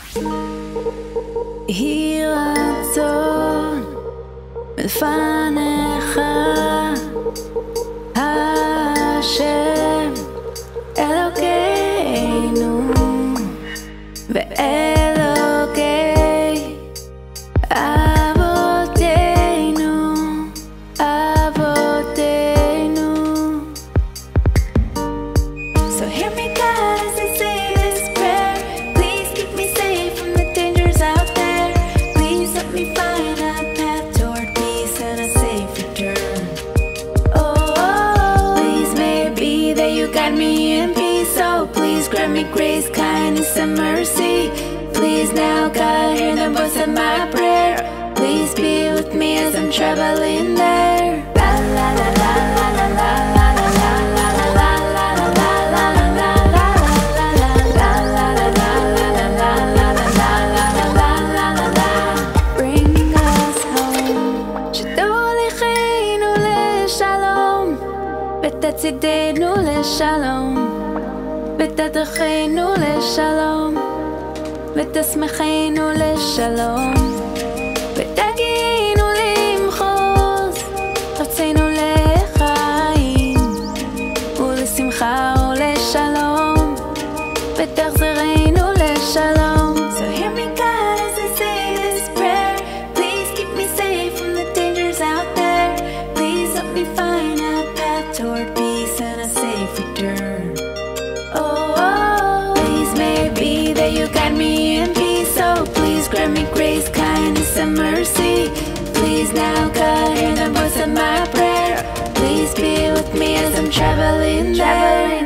יהי רצון מלפניך השם אלוקינו ואלוקי אבותינו אבותינו. So hear me God as I say this prayer. Please keep me safe from the dangers out there. Please let me find a path toward peace and a safe return. Oh, please may it be that you guide me in peace. So please grant me grace, kindness and mercy. Please now God, hear the voice of my prayer. Please be with me as I'm traveling there. La la la la la la la la la la la la la la la la. Bring us home, שתוליכנו לשלום, ותצעידנו לשלום, ותדרכנו לשלום, ותשמחנו לשלום, ותגיענו למחוז ארצנו לחיים ולשמחה ולשלום, ותחזרנו לשלום. So hear me God as I say this prayer. Please keep me safe from the dangers out there. Please help me find a path toward peace and a safe return. Oh, please may it be that you guide me in peace. So please grant me grace, kindness and mercy. Please now God, hear the voice of my prayer. Please be with me as I'm traveling there.